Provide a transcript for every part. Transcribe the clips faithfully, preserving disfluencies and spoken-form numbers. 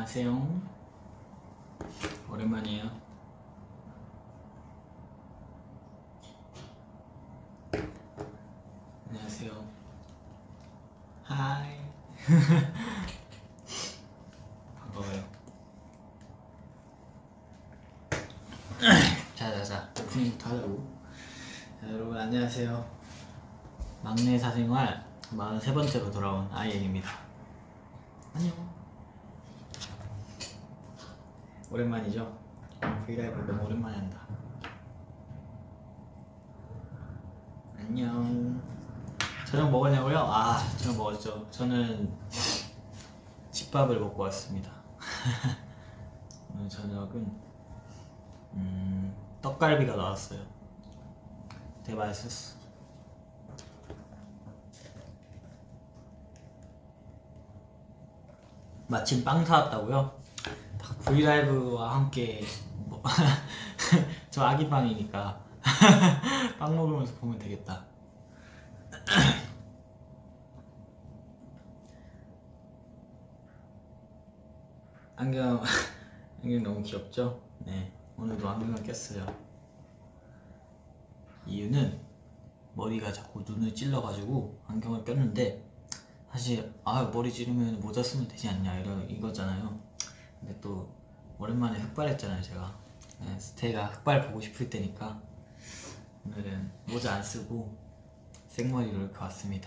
안녕하세요. 오랜만이에요. 안녕하세요. 하이. 반가워요. 자자자 오프닝부터 하자고. 자, 여러분 안녕하세요. 막내 사생활 마흔세 번째로 돌아온 아이엔입니다. 안녕. 오랜만이죠? 브이라이브 너무 오랜만에 한다. 안녕. 저녁 먹었냐고요? 아, 저녁 먹었죠. 저는 집밥을 먹고 왔습니다. 오늘 저녁은 음, 떡갈비가 나왔어요. 되게 맛있었어. 마침 빵 사왔다고요? 브이라이브와 함께 뭐 저 아기빵이니까 빵 먹으면서 보면 되겠다. 안경 안경 너무 귀엽죠? 네, 오늘도 안경을 꼈어요. 이유는 머리가 자꾸 눈을 찔러가지고 안경을 꼈는데, 사실 아 머리 찌르면 모자 쓰면 되지 않냐 이러 이거잖아요. 근데 또 오랜만에 흑발했잖아요 제가. 네, 스테이가 흑발 보고 싶을 때니까 오늘은 모자 안 쓰고 생머리로 이렇게 왔습니다.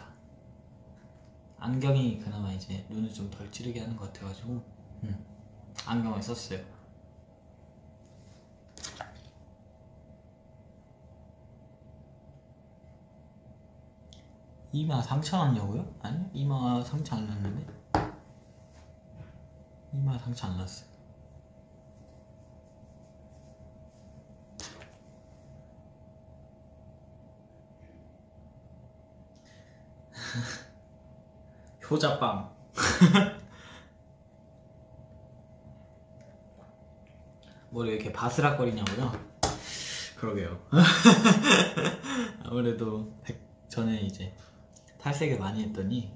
안경이 그나마 이제 눈을 좀 덜 찌르게 하는 것 같아가지고 음, 안경을 썼어요. 이마 상처 났냐고요? 아니, 이마 상처 안 났는데? 이마 상처 안 났어요. 효자빵. 머리 왜 이렇게 바스락거리냐고요? 그러게요. 아무래도 전에 이제 탈색을 많이 했더니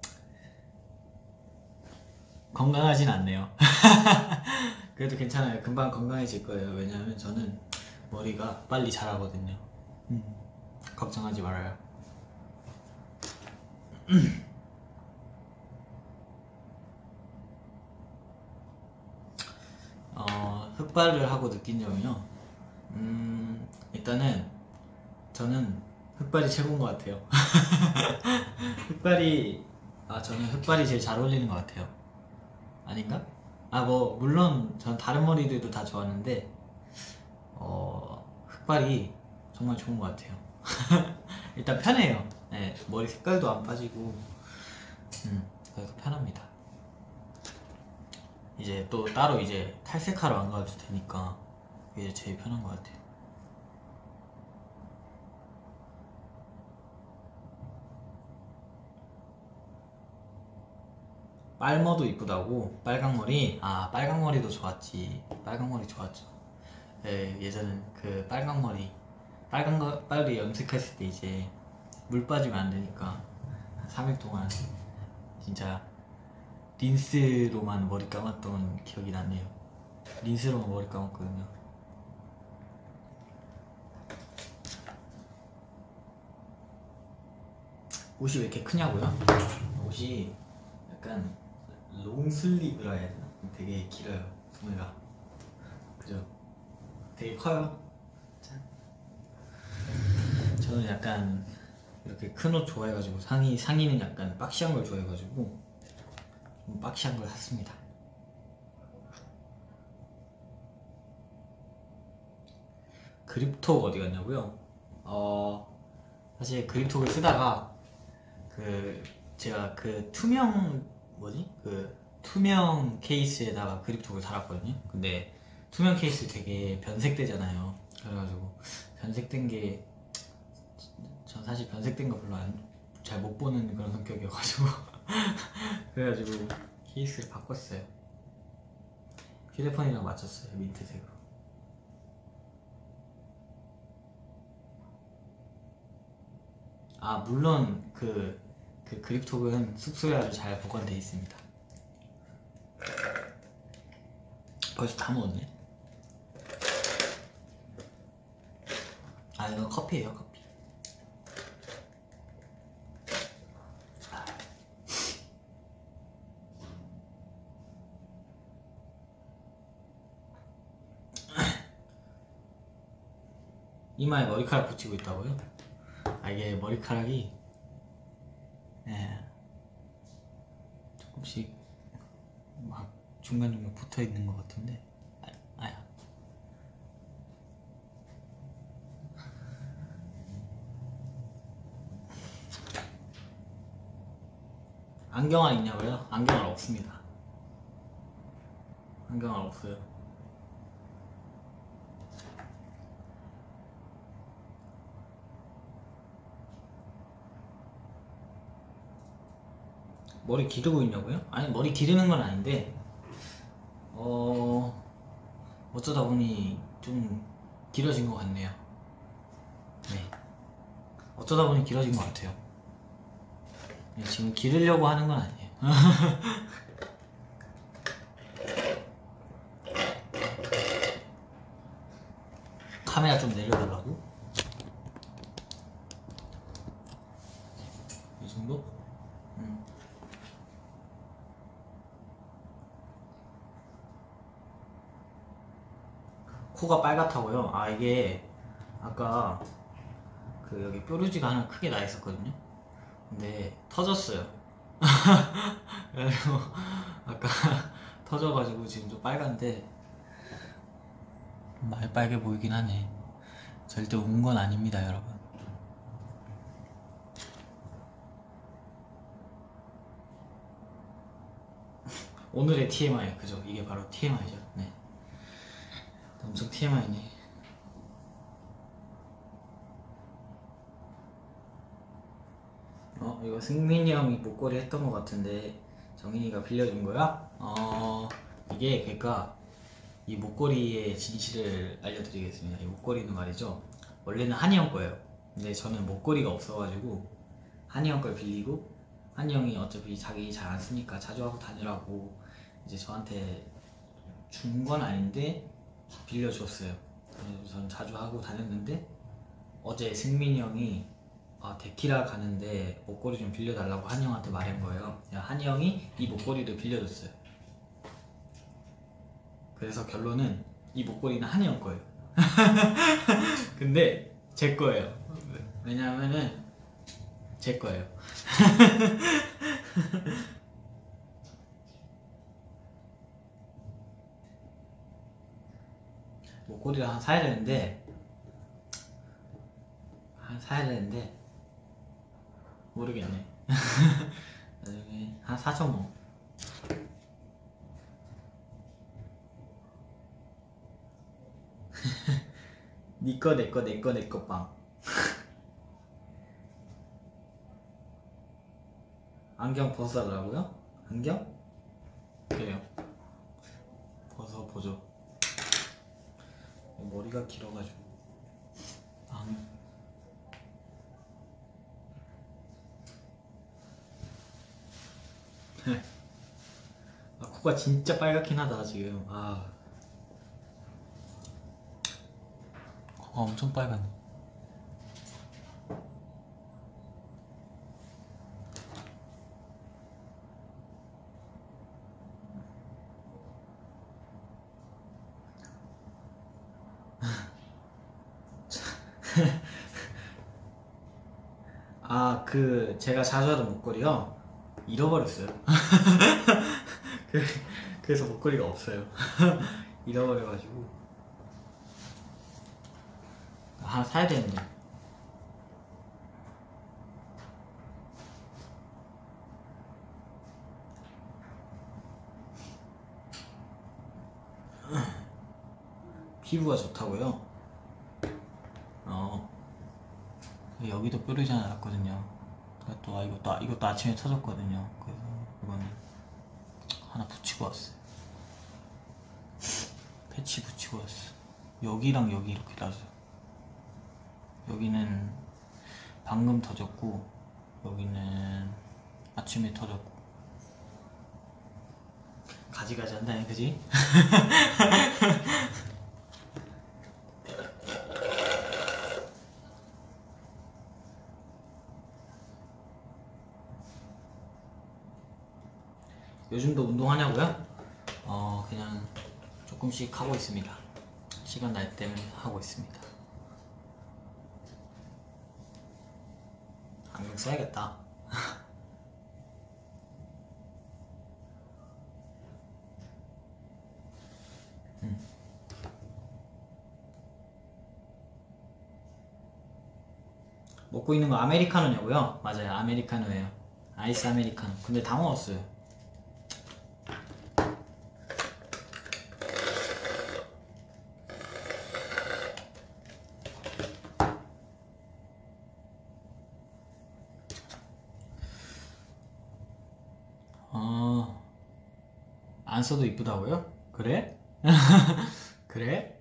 건강하진 않네요. 그래도 괜찮아요. 금방 건강해질 거예요. 왜냐하면 저는 머리가 빨리 자라거든요. 음, 걱정하지 말아요. 어, 흑발을 하고 느낀 점이요. 음, 일단은 저는 흑발이 최고인 것 같아요. 흑발이 아 저는 흑발이 제일 잘 어울리는 것 같아요. 아닌가? 아 뭐 물론 전 다른 머리들도 다 좋았는데 어, 흑발이 정말 좋은 것 같아요. 일단 편해요. 네, 머리 색깔도 안 빠지고 음, 그래서 편합니다. 이제 또 따로 이제 탈색하러 안 가도 되니까 이게 제일 편한 것 같아요. 빨머도 이쁘다고? 빨강머리? 아, 빨강머리도 좋았지. 빨강머리 좋았죠. 네, 예전엔 그 빨강머리 빨강머리 염색했을 때 이제 물 빠지면 안 되니까 한 삼 일 동안 진짜 린스로만 머리 감았던 기억이 나네요. 린스로만 머리 감았거든요. 옷이 왜 이렇게 크냐고요? 옷이 약간 롱슬리브라 해야 되나? 되게 길어요, 소매가. 그죠? 되게 커요. 짠. 저는 약간 이렇게 큰 옷 좋아해가지고 상의, 상의는 약간 박시한 걸 좋아해가지고 좀 박시한 걸 샀습니다. 그립톡 어디 갔냐고요? 어, 사실 그립톡을 쓰다가 그 제가 그 투명 뭐지? 그 투명 케이스에다가 그립톡을 달았거든요. 근데 투명 케이스 되게 변색되잖아요. 그래가지고 변색된 게 전 사실 변색된 거 별로 잘 못 보는 그런 성격이어가지고 그래가지고 케이스를 바꿨어요. 휴대폰이랑 맞췄어요. 민트색으로. 아 물론 그, 그 그립톡은 숙소에 아주 잘 보관되어 있습니다. 벌써 다 먹었네. 아, 이거 커피예요, 커피. 이마에 머리카락 붙이고 있다고요? 아, 이게 머리카락이 예, 조금씩 막 중간중간 붙어 있는 것 같은데. 아, 아야. 안경알 있냐고요? 안경알 없습니다. 안경알 없어요. 머리 기르고 있냐고요? 아니, 머리 기르는 건 아닌데 어... 어쩌다 보니 좀 길어진 것 같네요. 네, 어쩌다 보니 길어진 것 같아요. 네, 지금 기르려고 하는 건 아니에요. 카메라 좀 내려달라고? 이 정도? 음. 코가 빨갛다고요? 아, 이게 아까 그 여기 뾰루지가 하나 크게 나 있었거든요. 근데 터졌어요. 그래가지고 아까 터져가지고 지금 좀 빨간데 많이 빨개 보이긴 하네. 절대 운 건 아닙니다, 여러분. 오늘의 티엠아이, 그죠? 이게 바로 티엠아이죠. 네, 엄청 티엠아이네. 어, 이거 승민이 형이 목걸이 했던 것 같은데 정인이가 빌려준 거야? 어, 이게 그러니까 이 목걸이의 진실을 알려드리겠습니다. 이 목걸이는 말이죠, 원래는 한이 형 거예요. 근데 저는 목걸이가 없어가지고 한이 형 걸 빌리고, 한이 형이 어차피 자기 잘 안 쓰니까 자주 하고 다니라고 이제 저한테 준 건 아닌데 빌려줬어요. 그래서 저는 자주 하고 다녔는데 어제 승민이 형이 아, 데키라 가는데 목걸이 좀 빌려달라고 한이 형한테 말한 거예요. 한이 형이 이 목걸이를 빌려줬어요. 그래서 결론은 이 목걸이는 한이 형 거예요. 근데 제 거예요. 왜냐하면은 제 거예요. 목걸이를 한 사야 되는데 한 사야 되는데 모르겠네. 나중에 한 사죠 뭐. 니꺼 내꺼 내꺼 내꺼 빵. 안경 벗어달라고요? 안경? 그래요, 벗어보죠. 머리가 길어가지고. 아, 아, 코가 진짜 빨갛긴 하다 지금. 아, 코가 엄청 빨갛네. 아, 그 제가 자주 하던 목걸이요? 잃어버렸어요. 그, 그래서 목걸이가 없어요. 잃어버려가지고 하나 사야 되는데. 피부가 좋다고요? 어, 여기도 뾰루지 하나 났거든요. 또 아, 이것도, 아, 이것도 아침에 터졌거든요. 그래서 이거는 하나 붙이고 왔어요. 패치 붙이고 왔어. 여기랑 여기 이렇게 나죠. 여기는 방금 터졌고 여기는 아침에 터졌고. 가지가지 한다니, 그지? 요즘도 운동하냐고요? 어 그냥 조금씩 하고 있습니다. 시간 날 때는 하고 있습니다. 안경 써야겠다. 음. 먹고 있는 거 아메리카노냐고요? 맞아요, 아메리카노예요. 아이스 아메리카노. 근데 다 먹었어요. 어, 안 써도 이쁘다고요? 그래? 그래?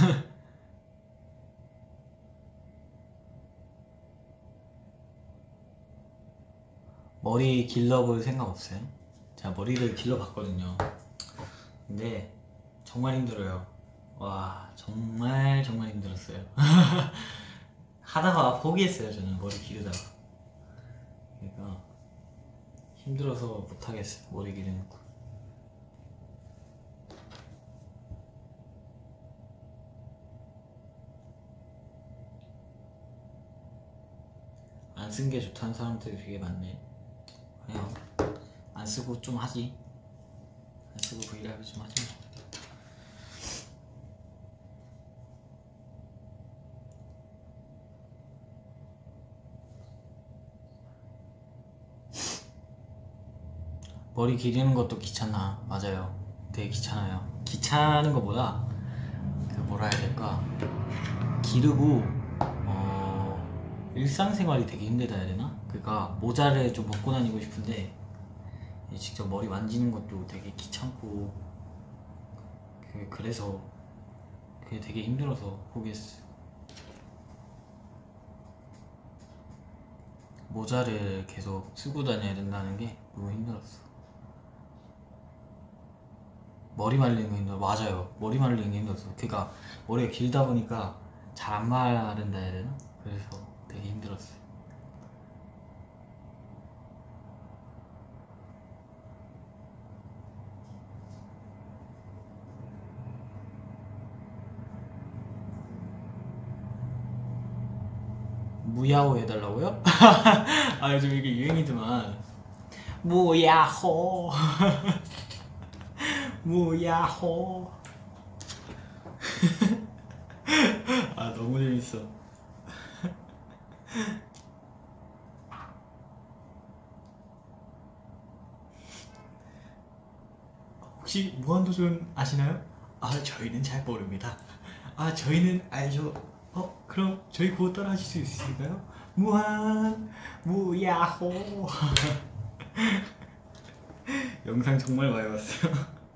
머리 길러볼 생각 없어요? 제가 머리를 길러봤거든요. 근데 정말 힘들어요. 와, 정말 정말 힘들었어요. 하다가 포기했어요. 저는 머리 기르다가. 그러니까 힘들어서 못하겠어요, 머리 기르는 거. 안 쓴 게 좋다는 사람들이 되게 많네. 그냥 안 쓰고 좀 하지. 안 쓰고 브이라이브 좀 하지. 머리 기르는 것도 귀찮아. 맞아요, 되게 귀찮아요. 귀찮은 것보다 그 뭐라 해야 될까, 기르고 어 일상생활이 되게 힘들다 해야 되나? 그러니까 모자를 좀 벗고 다니고 싶은데 직접 머리 만지는 것도 되게 귀찮고, 그 그래서 그게 되게 힘들어서 포기했어요. 모자를 계속 쓰고 다녀야 된다는 게 너무 힘들었어. 머리 말리는 게 힘들어. 맞아요, 머리 말리는 게 힘들었어. 그러니까 머리가 길다 보니까 잘 안 마른다 해야 되나? 그래서 되게 힘들었어요. 무야호 해달라고요? 아, 요즘 이게 유행이더만. 무야호. 무야호. 아, 너무 재밌어. 혹시 무한도전 아시나요? 아, 저희는 잘 모릅니다. 아, 저희는 알죠. 어, 그럼 저희 그거 따라 하실 수 있으실까요? 무한 무야호. 영상 정말 많이 봤어요.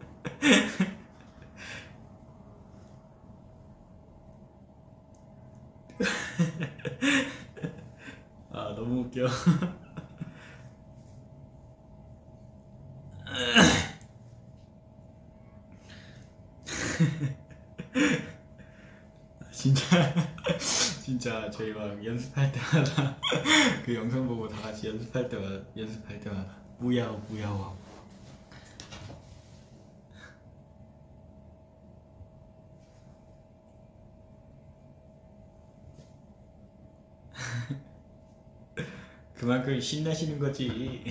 아, 너무 웃겨. 진짜 진짜 저희 막 연습할 때마다 그 영상 보고 다 같이 연습할 때마다 연습할 때마다 무야호 무야호. 그만큼 신나시는 거지.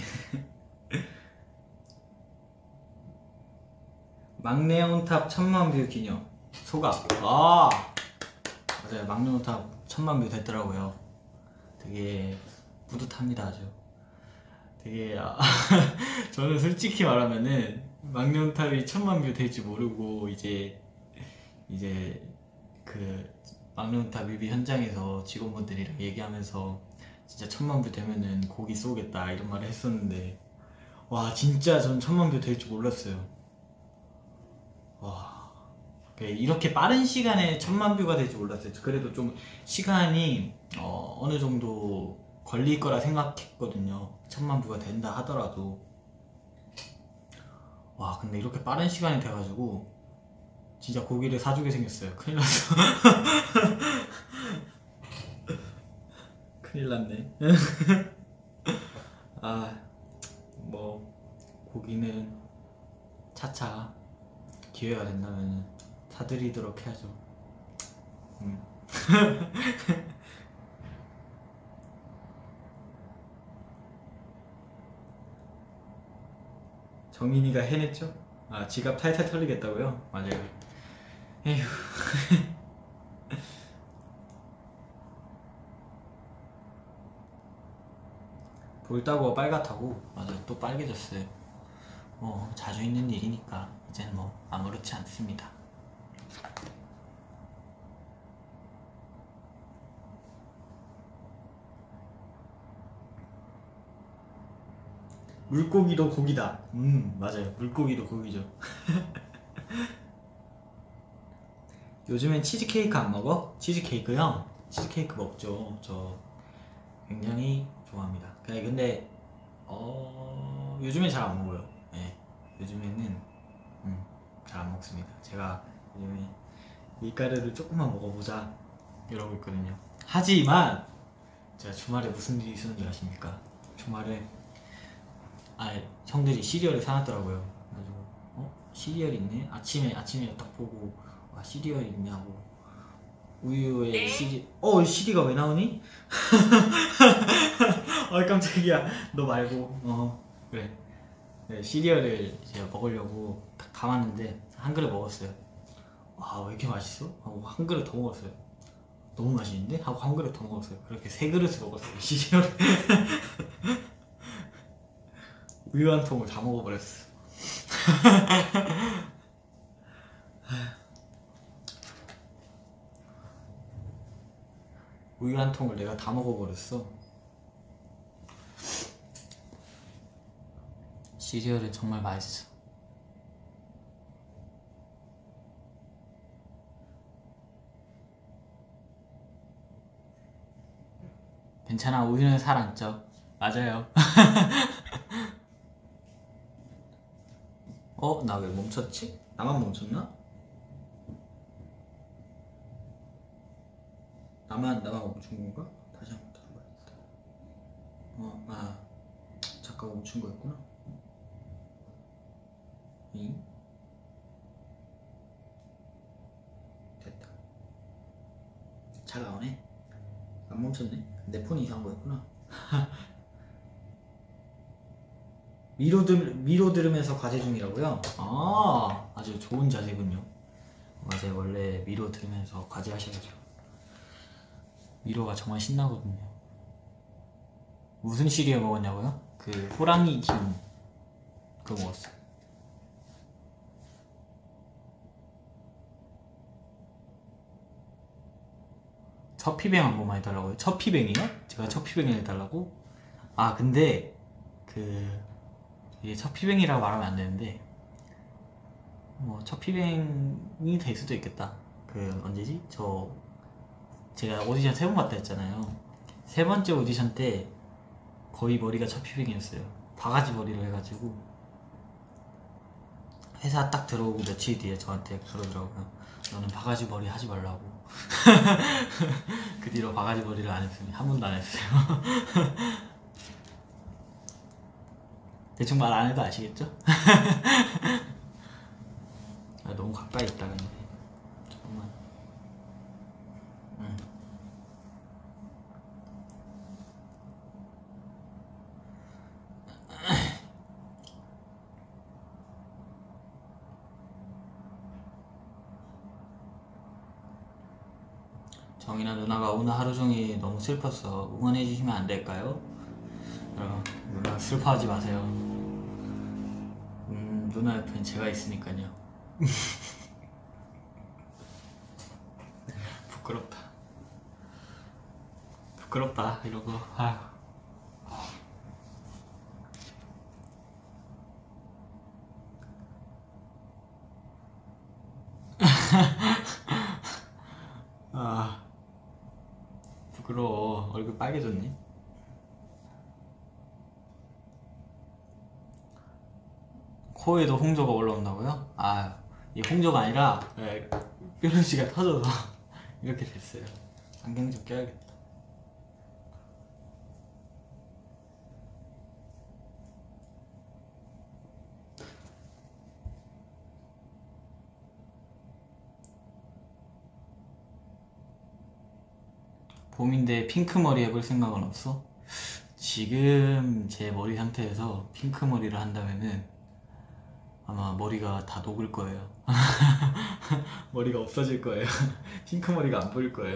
막내 온탑 천만 뷰 기념 소감. 아, 맞아요, 막내 온탑 천만 뷰 됐더라고요. 되게 뿌듯합니다. 아주 되게 아, 저는 솔직히 말하면은 막내 온탑이 천만 뷰 될지 모르고 이제 이제 그 막내 온탑 뮤비 현장에서 직원분들이랑 얘기하면서 진짜 천만 뷰 되면은 고기 쏘겠다 이런 말을 했었는데, 와, 진짜 전 천만 뷰 될 줄 몰랐어요. 와, 이렇게 빠른 시간에 천만 뷰가 될 줄 몰랐어요. 그래도 좀 시간이 어, 어느 정도 걸릴 거라 생각했거든요. 천만 뷰가 된다 하더라도. 와 근데 이렇게 빠른 시간이 돼가지고 진짜 고기를 사주게 생겼어요. 큰일 났어. 큰일 났네. 아, 뭐 고기는 차차 기회가 된다면 사드리도록 해야죠. 음. 정민이가 해냈죠? 아 지갑 탈탈 털리겠다고요? 맞아요. 에휴. 볼따구가 빨갛다고? 맞아요. 또 빨개졌어요. 뭐 자주 있는 일이니까 이제는 뭐 아무렇지 않습니다. 물고기도 고기다. 음 맞아요. 물고기도 고기죠. 요즘엔 치즈케이크 안 먹어? 치즈케이크요? 치즈케이크 먹죠. 저 굉장히 좋아합니다. 근데 어... 요즘엔 잘 안 먹어요. 네. 요즘에는 음, 잘 안 먹습니다. 제가 요즘에 밀가루를 조금만 먹어보자 이러고 있거든요. 하지만 제가 주말에 무슨 일이 있었는지 아십니까? 주말에 아 형들이 시리얼을 사놨더라고요. 그래가지고 어? 시리얼 있네? 아침에 아침에 딱 보고 와 시리얼 있냐고 우유에 네? 시리 어 시리가 왜 나오니? 아 깜짝이야. 너 말고 어 그래. 네, 시리얼을 제가 먹으려고 딱 담았는데 한 그릇 먹었어요. 와 왜 이렇게 맛있어? 하고 한 그릇 더 먹었어요. 너무 맛있는데? 하고 한 그릇 더 먹었어요. 그렇게 세 그릇을 먹었어요. 시리얼. 우유 한 통을 다 먹어버렸어. 우유 한 통을 내가 다 먹어버렸어. 시리얼은 정말 맛있어. 괜찮아, 우유는 살 안 쪄. 맞아요. 어? 나 왜 멈췄지? 나만 멈췄나? 나만 나만 멈춘 건가? 다시 한번 들어봐야겠다. 어, 아 잠깐 멈춘 거였구나. 잉? 됐다. 잘 나오네. 안 멈췄네. 내 폰이 이상한 거였구나. 미로, 들, 미로 들으면서 과제 중이라고요? 아 아주 좋은 자세군요. 맞아요. 원래 미로 들으면서 과제 하셔야죠. 미로가 정말 신나거든요. 무슨 시리얼 먹었냐고요? 그 호랑이 김 그거 먹었어요. 첫피뱅 한 번만 해달라고요? 첫피뱅이요? 제가 첫피뱅을 해달라고? 아 근데 그 이게 첫피뱅이라고 말하면 안 되는데 뭐 첫피뱅이 될 수도 있겠다. 그 언제지? 저 제가 오디션 세 번 갔다 했잖아요. 세 번째 오디션 때 거의 머리가 첫피뱅이었어요. 바가지 머리를 해가지고 회사 딱 들어오고 며칠 뒤에 저한테 그러더라고요. 너는 바가지 머리 하지 말라고. 그 뒤로 바가지 머리를 안 했으니 한 번도 안 했어요. 대충 말 안 해도 아시겠죠? 아, 너무 가까이 있다 근데 잠깐만. 응. 정인아 누나가 오늘 하루 종일 너무 슬펐어. 응원해 주시면 안 될까요? 여러분 누나 슬퍼하지 마세요. 음 누나 옆엔 제가 있으니까요. 부끄럽다. 부끄럽다 이러고. 아휴. 아 부끄러워. 얼굴 빨개졌네. 코에도 홍조가 올라온다고요? 아, 이 홍조가 아니라 네, 뾰루지가 터져서 이렇게 됐어요. 안경 좀 껴야겠다. 봄인데 핑크 머리 해볼 생각은 없어? 지금 제 머리 상태에서 핑크 머리를 한다면은 아마 머리가 다 녹을 거예요. 머리가 없어질 거예요. 핑크 머리가 안 보일 거예요.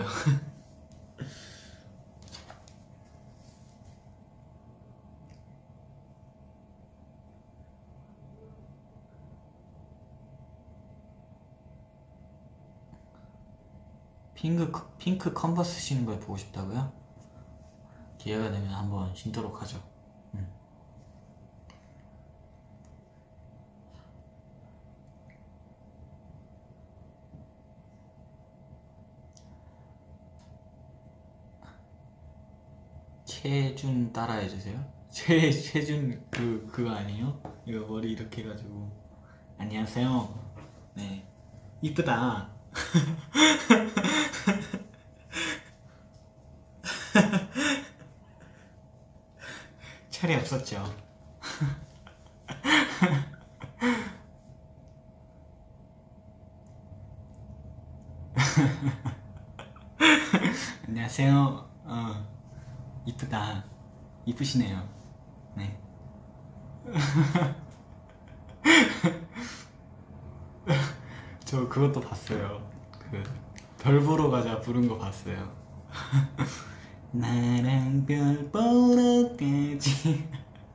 핑크, 핑크 컨버스 신는 걸 보고 싶다고요? 기회가 되면 한번 신도록 하죠. 음. 최준 따라해주세요. 최, 최준 그, 그거 아니에요? 이거 머리 이렇게 해가지고 안녕하세요. 네, 이쁘다. 철이 없었죠. 안녕하세요. 어, 이쁘다. 이쁘시네요. 네. 저 그것도 봤어요. 그 별 보러 가자 부른 거 봤어요. 나랑 별 보러 가지.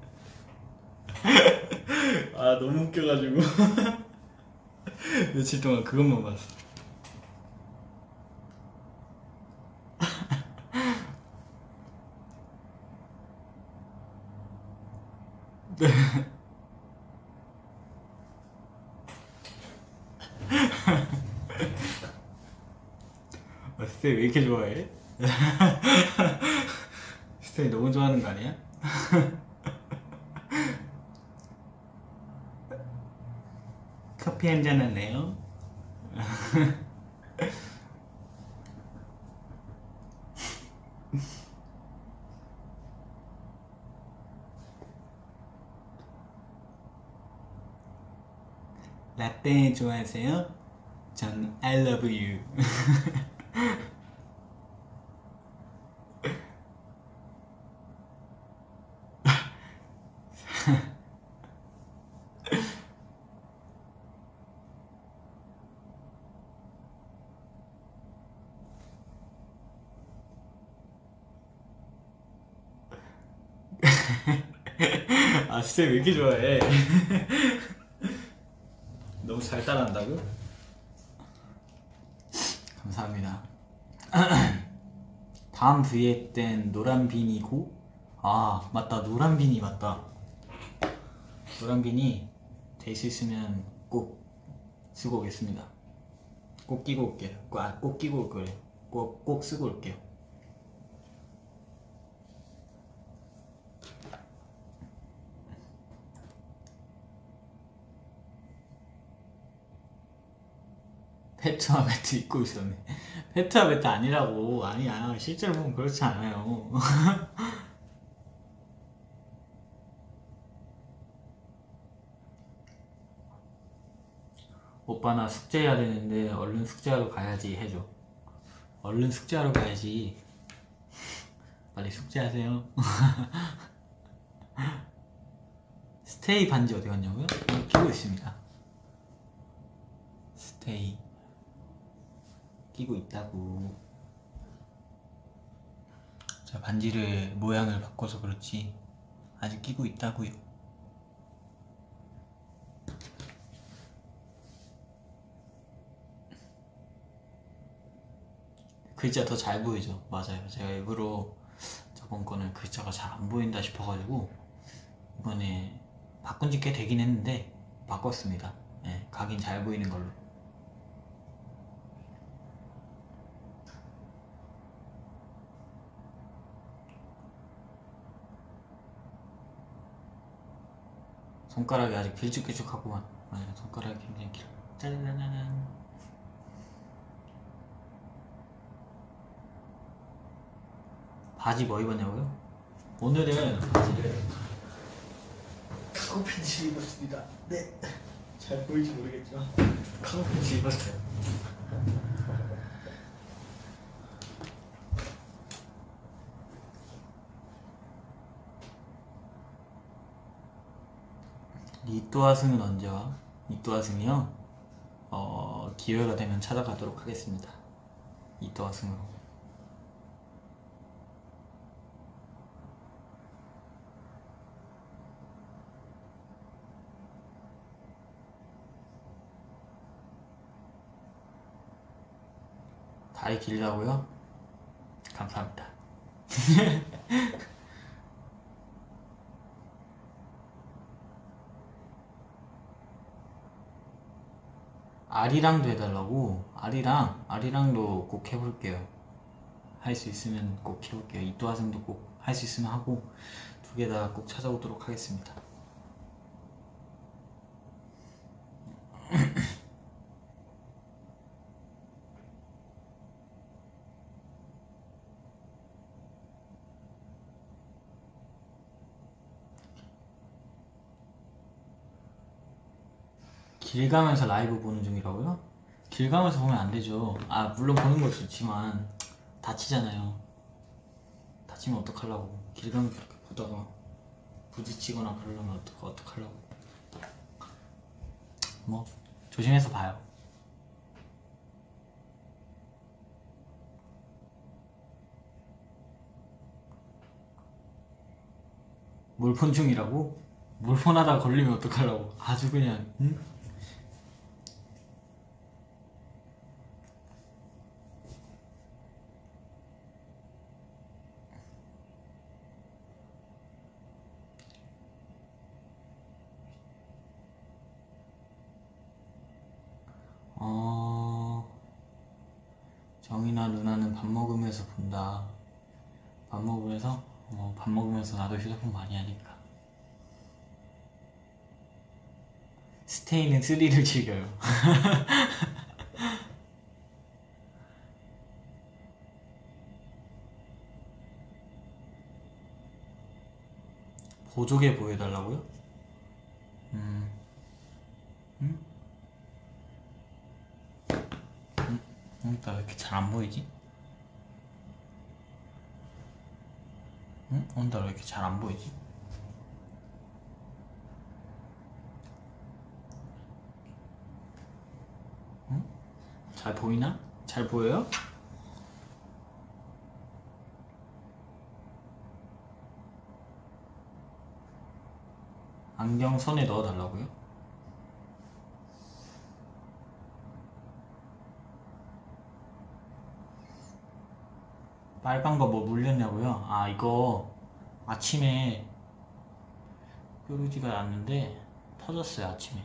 아, 너무 웃겨가지고 며칠 동안 그것만 봤어. 네. 아, 스테이 왜 이렇게 좋아해? 스테이 너무 좋아하는 거 아니야? 커피 한잔 할래요? 라떼 좋아하세요? 전 I love you. 아, 진짜 왜 이렇게 좋아해? 너무 잘 따라한다고? 감사합니다. 다음 브이앱 땐 노란비니고? 아, 맞다. 노란비니 맞다. 노란비니 될 수 있으면 꼭 쓰고 오겠습니다. 꼭 끼고 올게요. 꼭, 아, 꼭 끼고 올 거예요. 꼭, 꼭 쓰고 올게요. 페트와 배트 입고 있었네. 페트와 배트 아니라고. 아니야, 실제로 보면 그렇지 않아요. 오빠 나 숙제해야 되는데 얼른 숙제하러 가야지 해줘. 얼른 숙제하러 가야지. 빨리 숙제하세요. 스테이 반지 어디 갔냐고요? 여기 끼고 있습니다. 스테이 끼고 있다고. 자, 반지를 모양을 바꿔서 그렇지 아직 끼고 있다고요. 글자 더 잘 보이죠? 맞아요. 제가 일부러 저번 거는 글자가 잘 안 보인다 싶어가지고 이번에 바꾼 지 꽤 되긴 했는데 바꿨습니다. 네, 각인 잘 보이는 걸로. 손가락이 아직 길쭉길쭉하구만. 맞아, 손가락이 굉장히 길어. 짜라라란. 바지 뭐 입었냐고요? 오늘은 바지를 카고 팬츠 입었습니다. 네, 잘 보일지 모르겠지만 카고 팬츠 입었어요. 이또하승은 언제 와? 이또하승이요? 어, 기회가 되면 찾아가도록 하겠습니다. 이또하승으로. 다리 길다고요? 감사합니다. 아리랑도 해달라고? 아리랑? 아리랑도 꼭 해볼게요. 할 수 있으면 꼭 해볼게요. 이또하승도 꼭 할 수 있으면 하고 두 개 다 꼭 찾아오도록 하겠습니다. 길 가면서 라이브 보는 중이라고요? 길 가면서 보면 안 되죠. 아, 물론 보는 거 좋지만 다치잖아요. 다치면 어떡하려고. 길 가면서 그렇게 보다가 부딪히거나 그러려면 어떡, 어떡하려고. 뭐 조심해서 봐요. 몰폰 중이라고? 몰폰 하다가 걸리면 어떡하려고. 아주 그냥 응? 어... 정이나 누나는 밥 먹으면서 본다. 밥 먹으면서? 어, 밥 먹으면서 나도 휴대폰 많이 하니까. 스테이는 쓰리를 즐겨요. 보조개 보여달라고요? 음... 응? 응? 응? 나 왜 이렇게 잘 안 보이지? 응? 오늘 나 왜 이렇게 잘 안 보이지? 응? 잘 보이나? 잘 보여요? 안경 손에 넣어달라고요? 빨간 거 뭐 물렸냐고요? 아, 이거 아침에 뾰루지가 났는데 터졌어요. 아침에.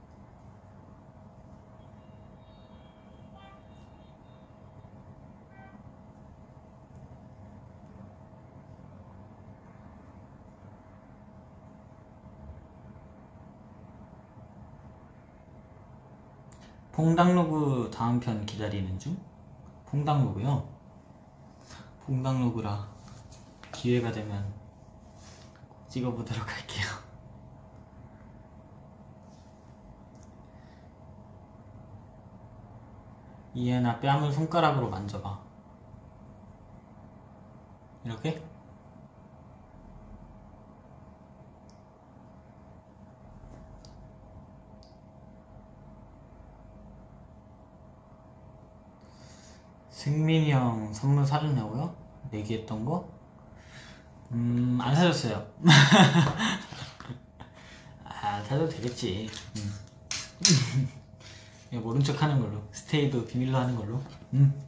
퐁당로그 다음 편 기다리는 중? 퐁당로그요? 퐁당로그라 기회가 되면 찍어보도록 할게요. 이해나 뺨을 손가락으로 만져봐. 이렇게? 승민이 형 선물 사줬냐고요? 내기했던 거? 음... 안 사줬어요. 아, 사줘도 되겠지. 음. 모른 척 하는 걸로. 스테이도 비밀로 하는 걸로. 음.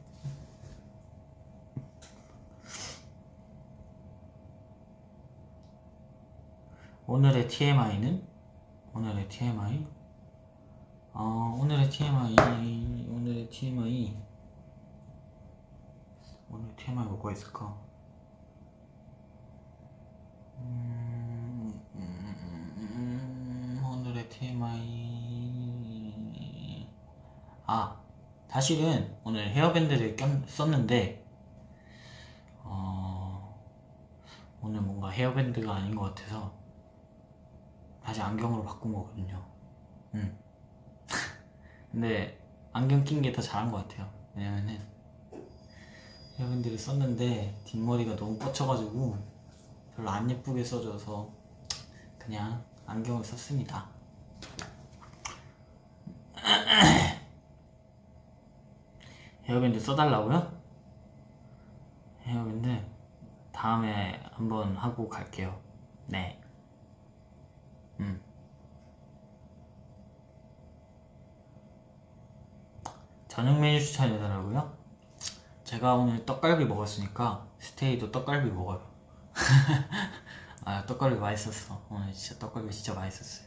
오늘의 티엠아이는? 오늘의 티엠아이? 어, 오늘의 티엠아이, 오늘의 티엠아이, 오늘 티엠아이 뭐가 있을까? 음, 음, 음, 음. 아, 사실은 오늘 헤어밴드를 꼈, 썼는데 어, 오늘 뭔가 헤어밴드가 아닌 것 같아서 다시 안경으로 바꾼 거거든요. 음. 근데 안경 낀 게 더 잘한 것 같아요. 왜냐면은 헤어밴드를 썼는데 뒷머리가 너무 뻗쳐가지고 별로 안 예쁘게 써져서 그냥 안경을 썼습니다. 헤어밴드 써달라고요? 헤어밴드 다음에 한번 하고 갈게요. 네. 음. 저녁 메뉴 추천해달라고요? 제가 오늘 떡갈비 먹었으니까 스테이도 떡갈비 먹어요. 아, 떡갈비 맛있었어. 오늘 진짜 떡갈비 진짜 맛있었어요.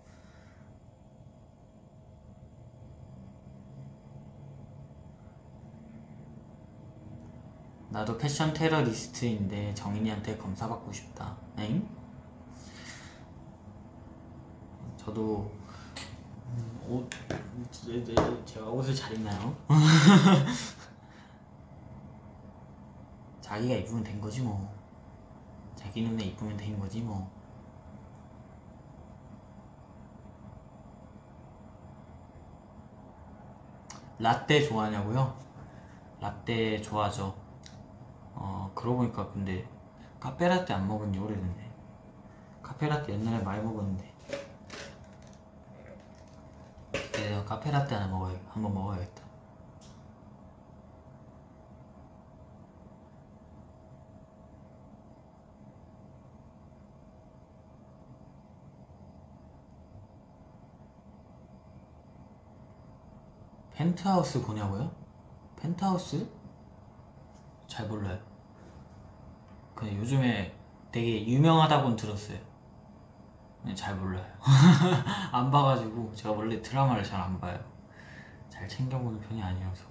나도 패션 테러리스트인데 정인이한테 검사받고 싶다. 엥? 저도 음, 옷 제가 옷을 잘 입나요? 자기가 입으면 된 거지 뭐. 자기 눈에 이쁘면 된 거지 뭐. 라떼 좋아하냐고요? 라떼 좋아하죠. 어 그러고 보니까 근데 카페라떼 안 먹은 지 오래됐네. 카페라떼 옛날에 많이 먹었는데. 내가 카페라떼 하나 먹어야 한번 먹어야겠다. 펜트하우스 보냐고요? 펜트하우스? 잘 몰라요. 근데 요즘에 되게 유명하다고는 들었어요. 근데 잘 몰라요. 안 봐가지고 제가 원래 드라마를 잘 안 봐요. 잘 챙겨보는 편이 아니어서.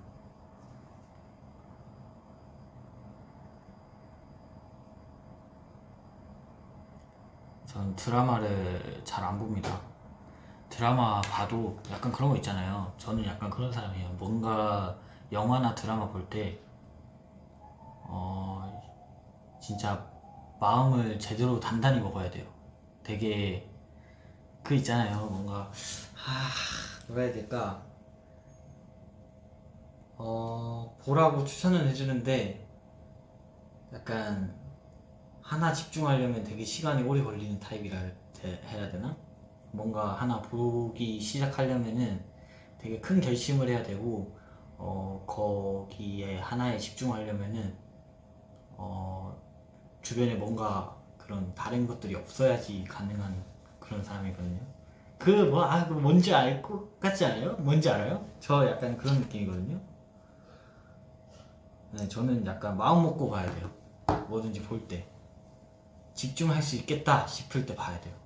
전 드라마를 잘 안 봅니다. 드라마 봐도 약간 그런 거 있잖아요. 저는 약간 그런 사람이에요. 뭔가 영화나 드라마 볼 때 어, 진짜 마음을 제대로 단단히 먹어야 돼요. 되게 그 있잖아요. 뭔가 하... 뭐라 해야 될까? 어... 보라고 추천을 해주는데 약간 하나 집중하려면 되게 시간이 오래 걸리는 타입이라 해야 되나? 뭔가 하나 보기 시작하려면은 되게 큰 결심을 해야 되고 어, 거기에 하나에 집중하려면은 어, 주변에 뭔가 그런 다른 것들이 없어야지 가능한 그런 사람이거든요. 그 뭐 아 그 뭔지 알 것 같지 않아요? 뭔지 알아요? 저 약간 그런 느낌이거든요. 네, 저는 약간 마음 먹고 봐야 돼요. 뭐든지 볼 때 집중할 수 있겠다 싶을 때 봐야 돼요.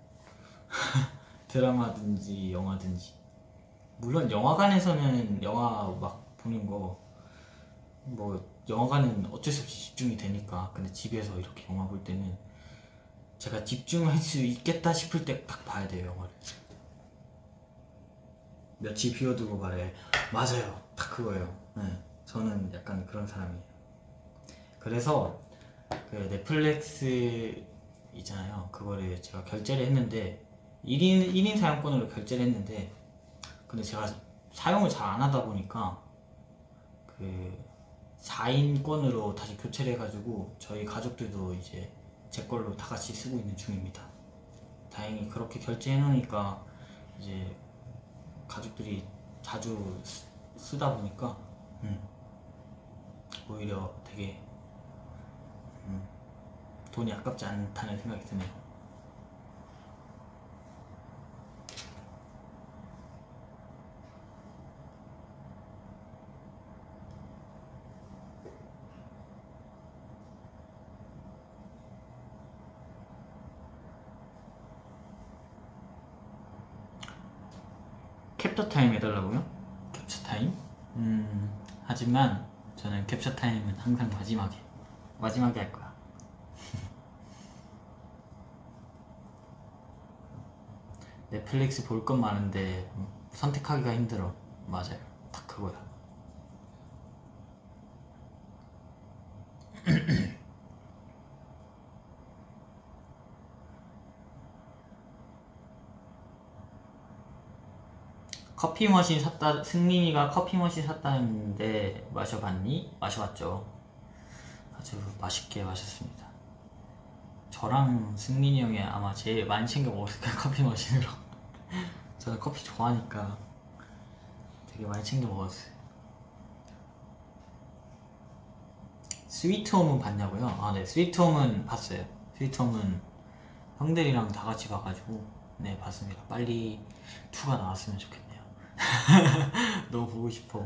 드라마든지 영화든지. 물론 영화관에서는 영화 막 보는 거 뭐 영화관은 어쩔 수 없이 집중이 되니까. 근데 집에서 이렇게 영화 볼 때는 제가 집중할 수 있겠다 싶을 때 딱 봐야 돼요. 영화를 며칠 비워두고 말해. 맞아요, 딱 그거예요. 네, 저는 약간 그런 사람이에요. 그래서 그 넷플릭스 있잖아요. 그거를 제가 결제를 했는데 일 인, 일 인 사용권으로 결제를 했는데 근데 제가 사용을 잘 안 하다 보니까 그 사 인권으로 다시 교체를 해가지고 저희 가족들도 이제 제 걸로 다 같이 쓰고 있는 중입니다. 다행히 그렇게 결제해 놓으니까 이제 가족들이 자주 쓰, 쓰다 보니까 음, 오히려 되게 음, 돈이 아깝지 않다는 생각이 드네요. 캡처 타임 해달라고요? 캡처 타임? 음 하지만 저는 캡처 타임은 항상 마지막에 마지막에 할 거야. 넷플릭스 볼 건 많은데 선택하기가 힘들어. 맞아요. 그거야. 커피 머신 샀다. 승민이가 커피 머신 샀다는데 마셔봤니? 마셔봤죠. 아주 맛있게 마셨습니다. 저랑 승민이 형이 아마 제일 많이 챙겨 먹었을 거예요. 커피 머신으로. 저는 커피 좋아하니까 되게 많이 챙겨 먹었어요. 스위트홈은 봤냐고요? 아, 네, 스위트홈은 봤어요. 스위트홈은 형들이랑 다 같이 봐가지고 네, 봤습니다. 빨리 이가 나왔으면 좋겠네요. 너무 보고 싶어.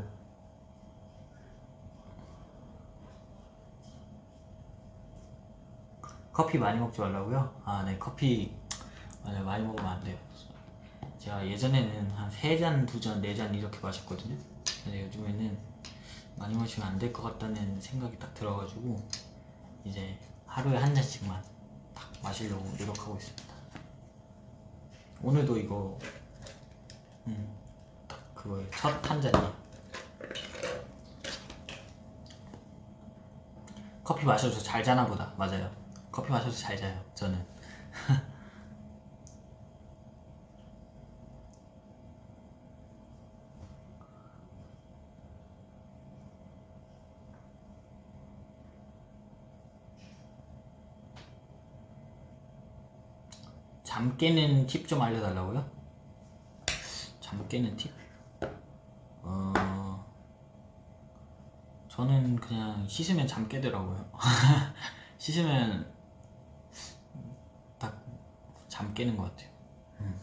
커피 많이 먹지 말라고요? 아, 네, 커피 맞아요. 많이 먹으면 안 돼요. 제가 예전에는 한 세 잔, 두 잔, 네 잔 이렇게 마셨거든요. 근데 요즘에는 많이 마시면 안 될 것 같다는 생각이 딱 들어가지고 이제 하루에 한 잔씩만 딱 마시려고 노력하고 있습니다. 오늘도 이거 음, 딱 그거 첫 한 잔이에요. 커피 마셔서 잘 자나 보다. 맞아요. 커피 마셔서 잘 자요. 저는. 잠 깨는 팁 좀 알려달라고요? 잠 깨는 팁? 어... 저는 그냥 씻으면 잠 깨더라고요. 씻으면 딱 잠 깨는 것 같아요. 음.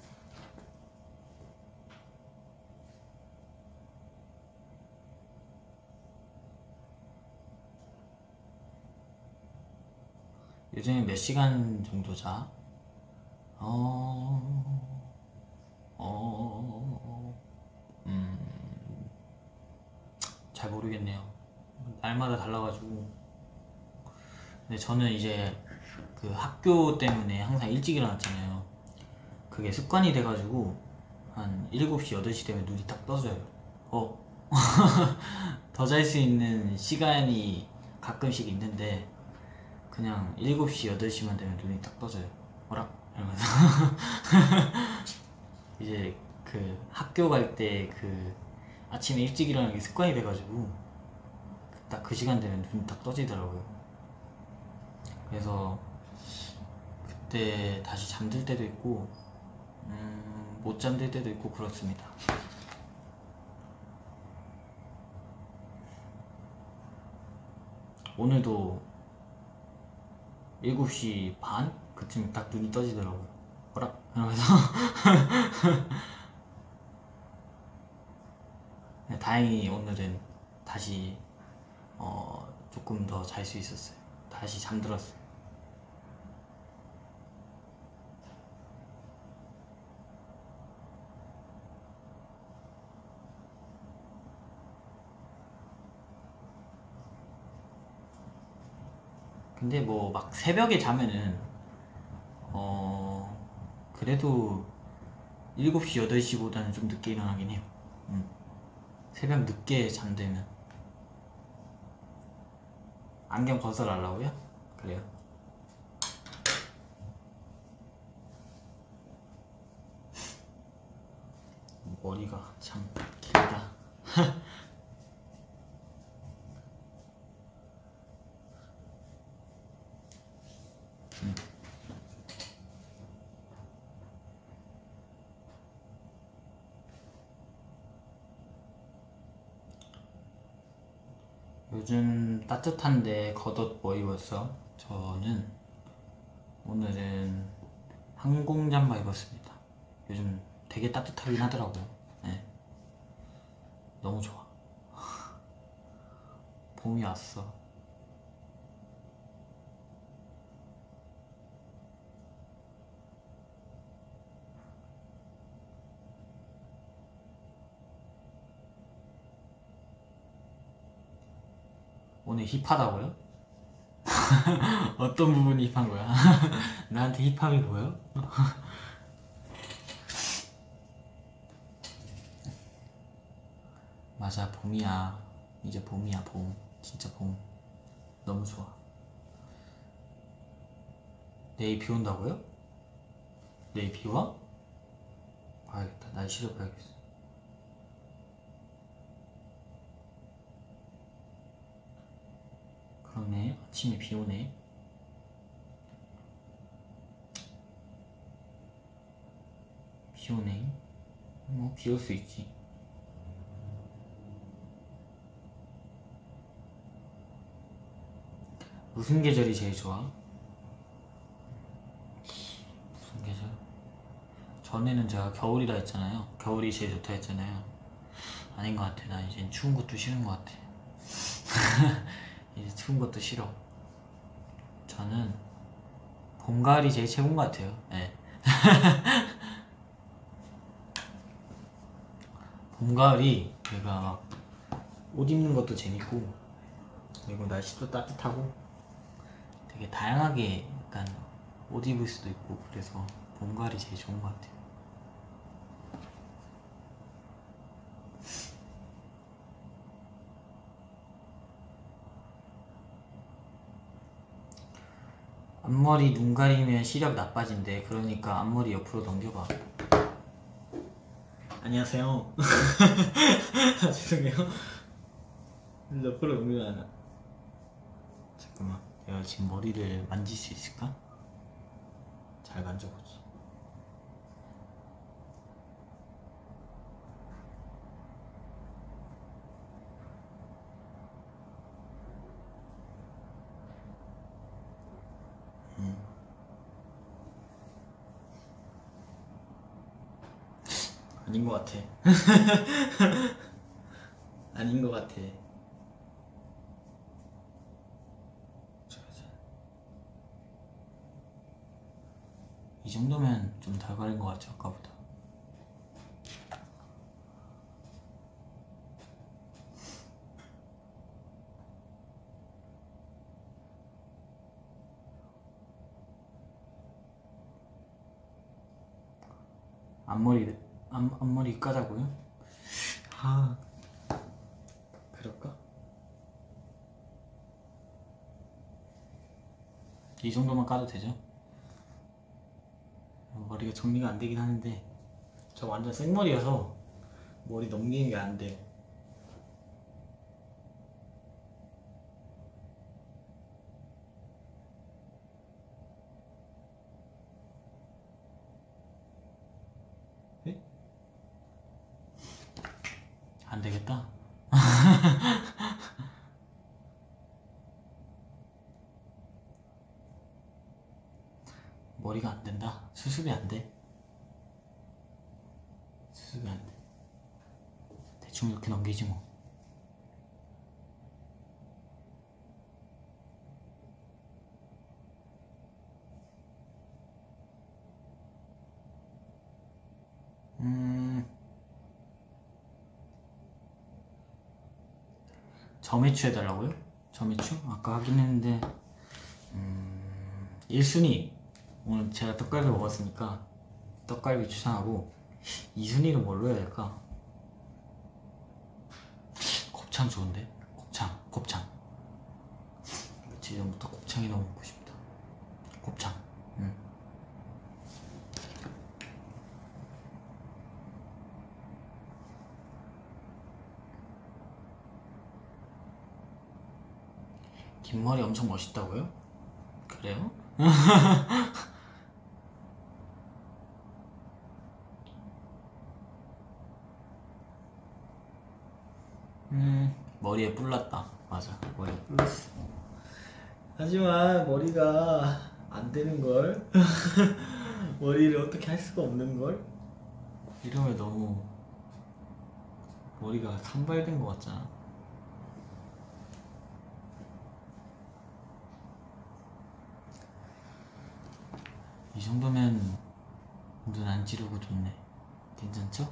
요즘에 몇 시간 정도 자? 어... 어... 음... 잘 모르겠네요. 날마다 달라가지고. 근데 저는 이제 그 학교 때문에 항상 일찍 일어났잖아요. 그게 습관이 돼가지고 한 일곱 시, 여덟 시 되면 눈이 딱 떠져요. 어? 더 잘 수 있는 시간이 가끔씩 있는데 그냥 일곱 시, 여덟 시만 되면 눈이 딱 떠져요. 어라? 이러면서 이제 그 학교 갈 때 그 아침에 일찍 일어나는 게 습관이 돼가지고 딱 그 시간 되면 눈이 딱 떠지더라고요. 그래서 그때 다시 잠들 때도 있고 음, 못 잠들 때도 있고 그렇습니다. 오늘도 일곱 시 반? 그쯤 딱 눈이 떠지더라고요. 어라? 이러면서 다행히 오늘은 다시 어, 조금 더 잘 수 있었어요. 다시 잠들었어요. 근데 뭐 막 새벽에 자면은 어 그래도 일곱 시, 여덟 시보다는 좀 늦게 일어나긴 해요. 음. 새벽 늦게 잠들면. 안경 벗어달라고요? 그래요. 머리가 참 길다. 음. 요즘 따뜻한데 겉옷 뭐 입었어? 저는 오늘은 항공 잠바 입었습니다. 요즘 되게 따뜻하긴 하더라고요. 네. 너무 좋아. 봄이 왔어. 오늘 힙하다고요? 어떤 부분이 힙한 거야? 나한테 힙함이 보여? 맞아, 봄이야. 이제 봄이야, 봄. 진짜 봄. 너무 좋아. 내일 비 온다고요? 내일 비 와? 봐야겠다. 날씨를 봐야겠어. 그러네. 아침에 비 오네. 비 오네. 뭐, 비 올 수 있지. 무슨 계절이 제일 좋아? 무슨 계절? 전에는 제가 겨울이라 했잖아요. 겨울이 제일 좋다 했잖아요. 아닌 것 같아. 나 이젠 추운 것도 싫은 것 같아. 이제 추운 것도 싫어. 저는 봄, 가을이 제일 최고인 것 같아요. 네. 봄, 가을이 내가 막 옷 입는 것도 재밌고, 그리고 날씨도 따뜻하고 되게 다양하게 약간 옷 입을 수도 있고, 그래서 봄, 가을이 제일 좋은 것 같아요. 앞머리 눈 가리면 시력 나빠진대. 그러니까 앞머리 옆으로 넘겨봐. 안녕하세요. 아, 죄송해요. 옆으로 넘기면 안 돼. 잠깐만, 내가 지금 머리를 만질 수 있을까? 잘 만져보지. 음. 아닌 것 같아. 아닌 것 같아. 이 정도면 좀 덜 가린 것 같죠, 아까보다. 앞머리, 앞, 앞머리 까자고요? 아, 그럴까? 이 정도만 까도 되죠? 머리가 정리가 안 되긴 하는데, 저 완전 생머리여서 머리 넘기는 게 안 돼요. 네? 안 되겠다. 머리가 안 된다. 수습이 안 돼. 수습이 안 돼. 대충 이렇게 넘기지 뭐. 음... 점액추 해달라고요? 점액추? 아까 하긴 했는데, 음... 일 순위 오늘 제가 떡갈비 먹었으니까 떡갈비 추천하고, 이 순위로 뭘로 해야 될까? 곱창 좋은데? 곱창, 곱창. 며칠 전부터 곱창이 너무 먹고 싶다. 곱창. 음. 긴 머리 엄청 멋있다고요? 그래요? 음, 머리에 뿔났다. 맞아, 머리에 뿔났어. 하지만 머리가 안 되는걸? 머리를 어떻게 할 수가 없는걸? 이러면 너무 머리가 산발된 것 같잖아. 이 정도면 눈 안 찌르고 좋네. 괜찮죠?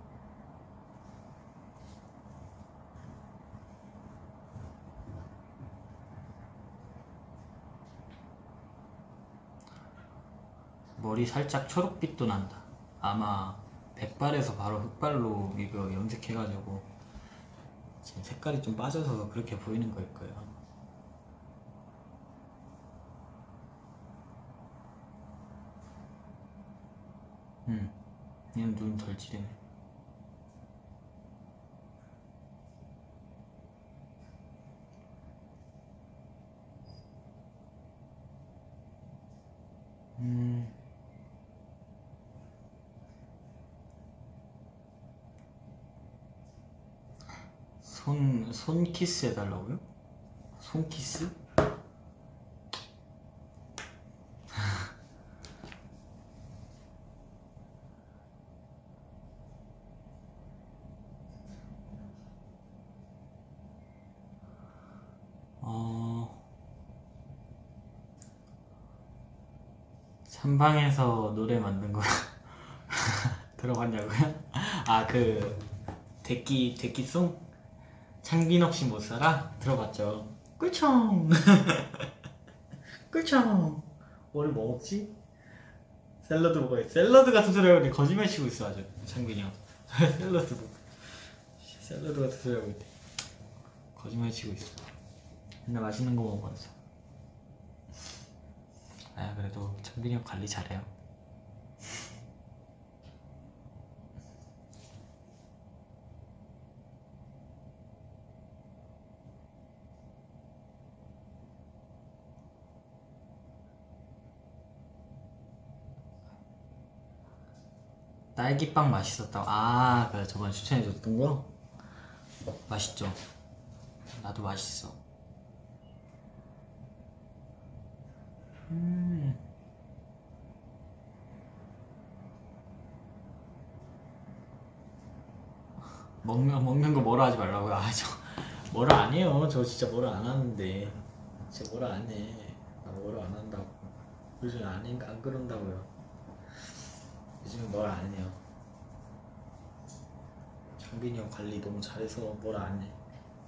머리 살짝 초록빛도 난다. 아마 백발에서 바로 흑발로 이거 염색해가지고 지금 색깔이 좀 빠져서 그렇게 보이는 거일 거예요. 음, 그냥 눈 덜 찌르네. 음, 손, 손 키스 해달라고요? 손 키스? 어, 삼방에서 노래 만든 거 들어봤냐고요? 아, 그 데끼 데끼송? 창빈 없이 못 살아? 들어봤죠. 꿀청. 꿀청. 오늘 뭐 먹지? 샐러드 먹어야 샐러드 같은 소리 하고 있는데 거짓말 치고 있어 아주 창빈이 형. 샐러드 먹 샐러드 같은 소리 하고 있대. 거짓말 치고 있어. 근데 맛있는 거 먹어봤어. 아 그래도 창빈이 형 관리 잘해요. 딸기빵 맛있었다고. 아, 그래 저번에 추천해줬던 거? 맛있죠? 나도 맛있어. 음. 먹는, 먹는 거 뭐라 하지 말라고요. 아, 저 뭐라 안 해요. 저 진짜 뭐라 안 하는데. 진짜 뭐라 안 해. 나 뭐라 안 한다고. 요즘 안, 해, 안 그런다고요. 요즘 뭐라 안 해요. 장빈이 형 관리 너무 잘해서 뭐라 안 해.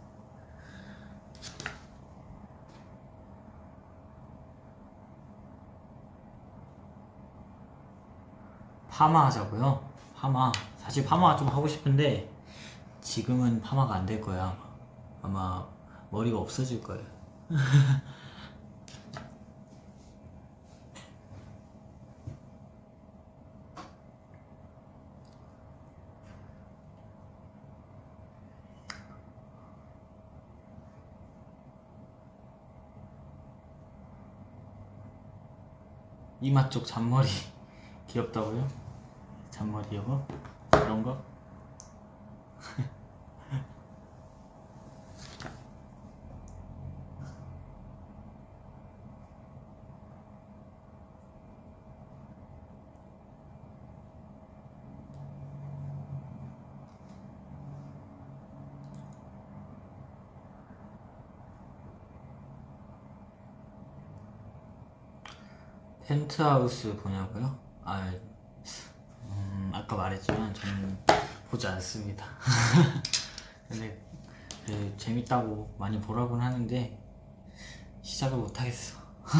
파마 하자고요? 파마. 사실 파마 좀 하고 싶은데 지금은 파마가 안 될 거야. 아마 머리가 없어질 거예요. 이마 쪽 잔머리 귀엽다고요? 잔머리 이거? 이런 거? 펜트하우스 보냐고요? 아, 음, 아까 말했지만 저는 보지 않습니다. 근데 그, 재밌다고 많이 보라고는 하는데 시작을 못하겠어.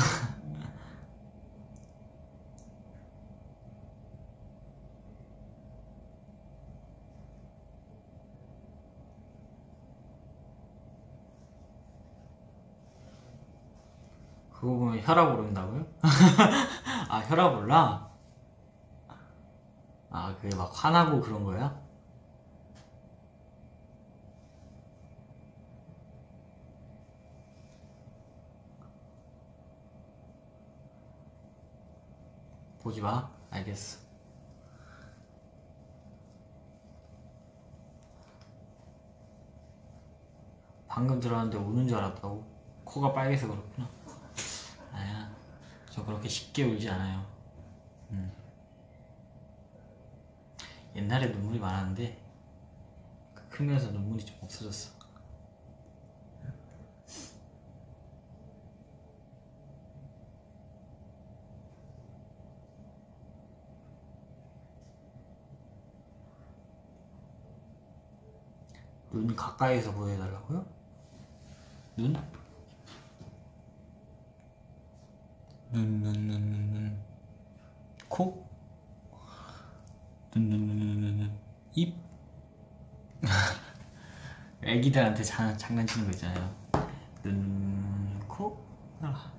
그거 보면 혈압 오른다고요? 아 혈압 올라? 아 그게 막 화나고 그런 거야? 보지 마. 알겠어. 방금 들어왔는데 우는 줄 알았다고? 코가 빨개서 그렇구나. 아야, 저 그렇게 쉽게 울지 않아요. 음. 옛날에 눈물이 많았는데 크면서 눈물이 좀 없어졌어. 눈 가까이서 보여달라고요? 눈? 눈, 눈, 눈, 눈, 눈. 코? 눈, 눈, 눈, 눈, 눈, 눈. 입? 애기들한테 자, 장난치는 거 있잖아요. 눈, 코? 아.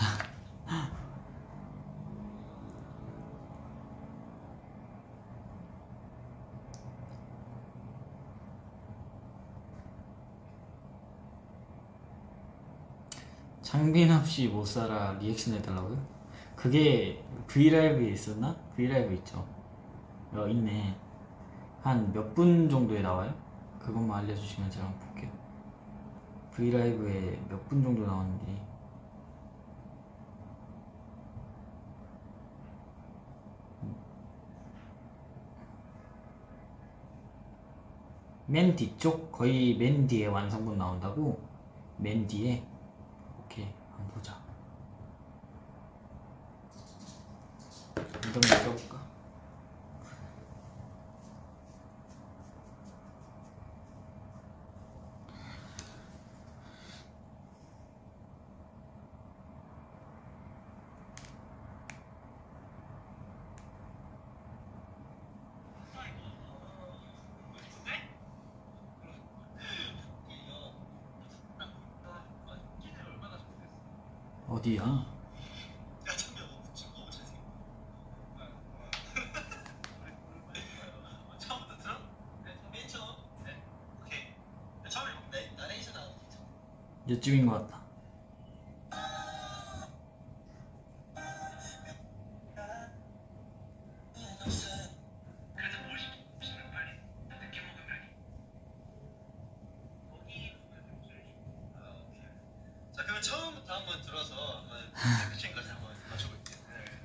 장빈 없이 못살아 리액션 해달라고요? 그게 브이라이브에 있었나? 브이라이브 있죠. 어, 있네. 한 몇 분 정도에 나와요? 그것만 알려주시면 제가 한번 볼게요. 브이라이브에 몇 분 정도 나왔는지. 맨 뒤쪽? 거의 맨 뒤에 완성본 나온다고? 맨 뒤에? 오케이, 한번 보자. 이동을 써볼까? 어디야? 이쯤인 것 같다. 자, 그럼 처음부터 한번 들어서 한번 캡처인 것을 한번 맞춰볼게요.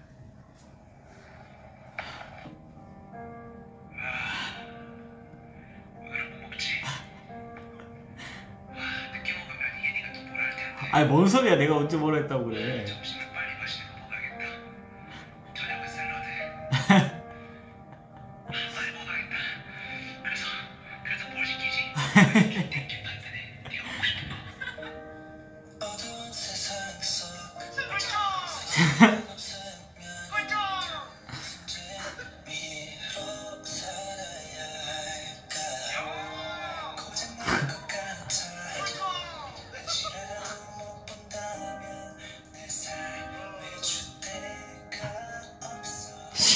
아니 뭔 소리야? 내가 언제 뭐라 했다고 그래? 점심을 빨리 마시는 거 먹어야겠다. 저녁은 샐러드. 많이 먹어야겠다. 그래서 그래서 뭘 시키지? 땡땡 반면에 네가 먹고 싶은 거. 어두운 세상 속 꿀꺽! 꿀꺽! 위로 살아야 할까? 고장난 것 같아. 싫어도 못 본다면 내 삶의 주대가 없어.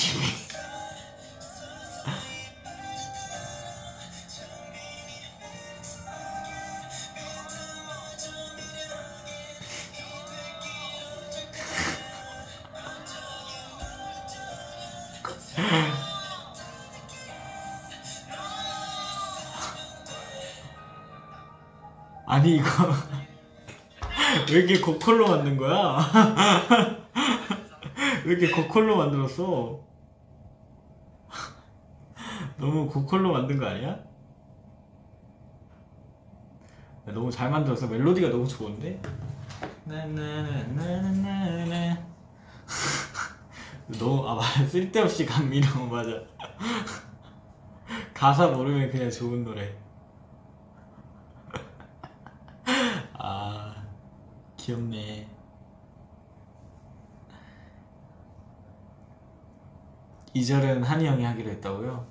아니 이거 왜 이렇게 고퀄로 만든 거야? 왜 이렇게 고퀄로 만들었어? 너무 고퀄로 만든 거 아니야? 너무 잘 만들었어. 멜로디가 너무 좋은데? 나나나나나나 너무 아 맞아. 쓸데없이 강민호 맞아. 가사 모르면 그냥 좋은 노래. 아 귀엽네. 이 절은 한이 형이 하기로 했다고요?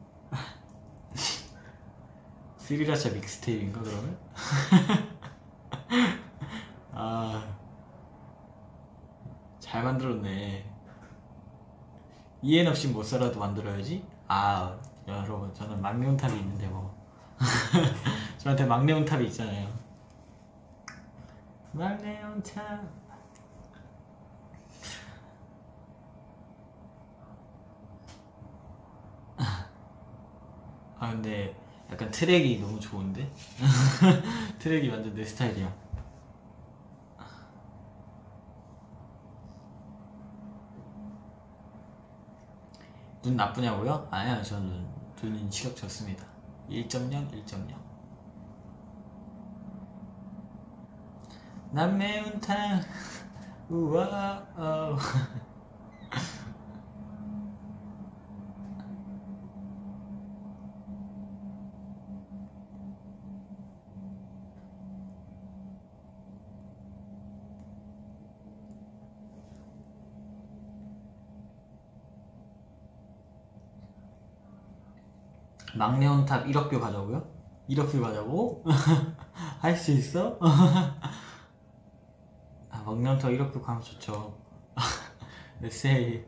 스리라차 믹스테이프인가 그러면? 아 잘 만들었네. 이엔 없이 못 살아도 만들어야지? 아 여러분 저는 막내온탑이 있는데 뭐 저한테 막내온탑이 있잖아요. 막내온탑. 아 근데 약간 트랙이 너무 좋은데? 트랙이 완전 내 스타일이야. 눈 나쁘냐고요? 아니요 저는 눈이 시력 좋습니다. 일 점 영, 일 점 영. 난 매운탕 우와 어. 막내온탑 일억 뷰 가자고요? 이렇게 가자고? 할 수 있어? 아, 먹념터 이렇게 가면 좋죠. 세이.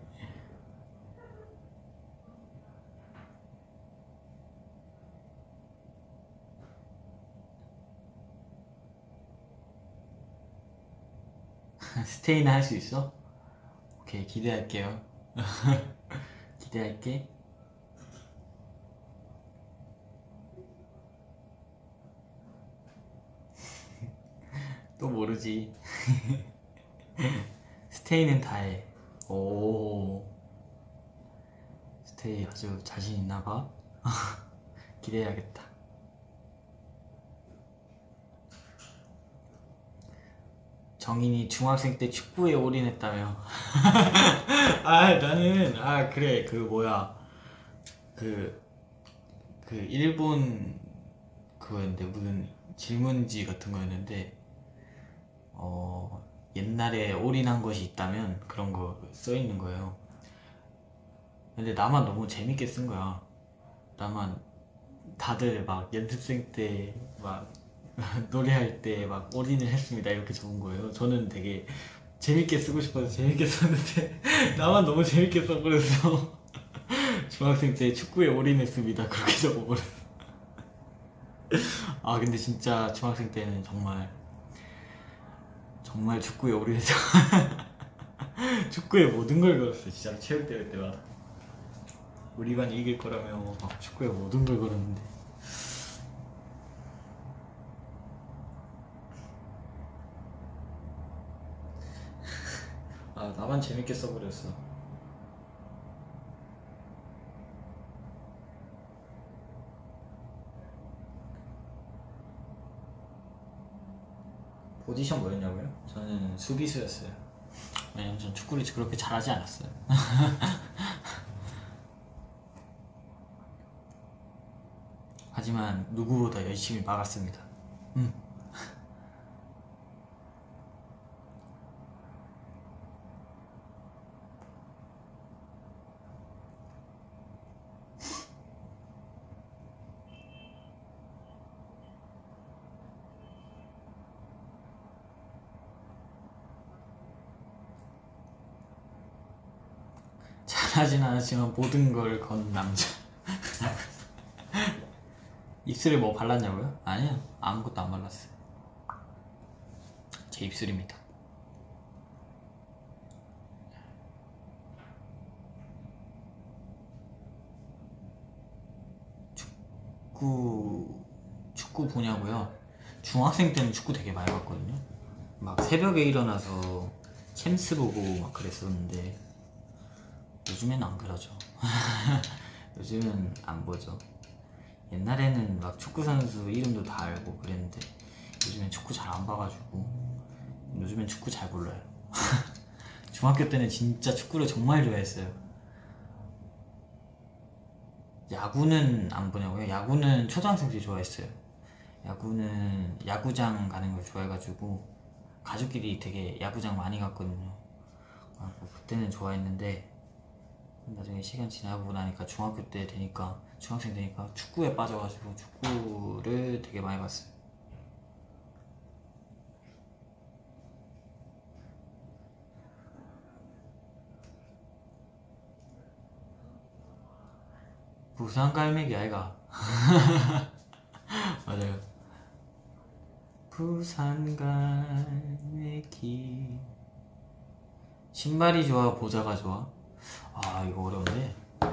스테이는 할 수 있어? 오케이, 기대할게요. 기대할게. 또 모르지. 스테이는 다해. 오, 스테이 아주 자신 있나봐. 기대해야겠다. 정인이 중학생 때 축구에 올인했다며. 아, 나는 아 그래 그 뭐야 그 그 일본 그거였는데 무슨 질문지 같은 거였는데 어 옛날에 올인한 것이 있다면 그런 거 써 있는 거예요. 근데 나만 너무 재밌게 쓴 거야. 나만 다들 막 연습생 때 막 노래할 때 막 올인을 했습니다 이렇게 적은 거예요. 저는 되게 재밌게 쓰고 싶어서 재밌게 썼는데 나만 너무 재밌게 써버려서 중학생 때 축구에 올인했습니다 그렇게 적어버렸어. 아 근데 진짜 중학생 때는 정말 정말 축구에 올인해서 축구에 모든 걸 걸었어. 진짜 체육대회 때마다 우리 반이 이길 거라며 막 축구에 모든 걸 걸었는데 아 나만 재밌게 써버렸어. 포지션 뭐였냐고요? 저는 수비수였어요. 왜냐면 전 축구를 그렇게 잘하지 않았어요. 하지만 누구보다 열심히 막았습니다. 음. 잘하진 않았지만 모든 걸 건 남자. 입술에 뭐 발랐냐고요? 아니요, 아무것도 안 발랐어요. 제 입술입니다. 축구 축구 보냐고요? 중학생 때는 축구 되게 많이 봤거든요. 막 새벽에 일어나서 챔스 보고 막 그랬었는데 요즘엔 안 그러죠. 요즘은 안 보죠. 옛날에는 막 축구 선수 이름도 다 알고 그랬는데 요즘엔 축구 잘 안 봐가지고 요즘엔 축구 잘 몰라요. 중학교 때는 진짜 축구를 정말 좋아했어요. 야구는 안 보냐고요? 야구는 초등학생 때 좋아했어요. 야구는 야구장 가는 걸 좋아해가지고 가족끼리 되게 야구장 많이 갔거든요. 그때는 좋아했는데 나중에 시간 지나고 나니까 중학교 때 되니까 중학생 되니까 축구에 빠져가지고 축구를 되게 많이 봤어요. 부산 갈매기 아이가. 맞아요. 부산 갈매기. 신발이 좋아 모자가 좋아? 아 이거 어려운데.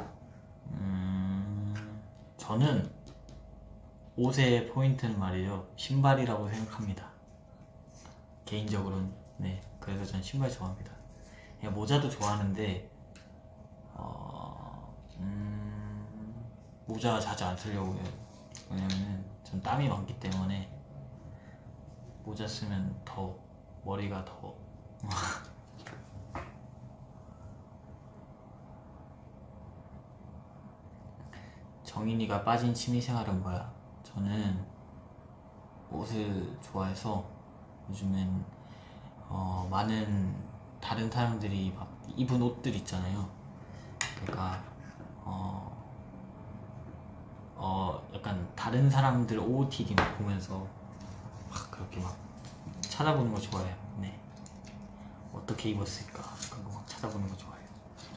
음... 저는 옷의 포인트는 말이죠 신발이라고 생각합니다. 개인적으로는. 네, 그래서 전 신발 좋아합니다. 그냥 모자도 좋아하는데 어... 음... 모자 자주 안 쓰려고 해요. 왜냐면 전 땀이 많기 때문에 모자 쓰면 더 머리가 더 정인이가 빠진 취미생활은 뭐야? 저는 옷을 좋아해서 요즘엔 어, 많은 다른 사람들이 막 입은 옷들 있잖아요. 그러니까 어, 어 약간 다른 사람들 오오티디 막 보면서 막 그렇게 막 찾아보는 거 좋아해요. 네. 어떻게 입었을까 그런 거 막 찾아보는 거 좋아해요.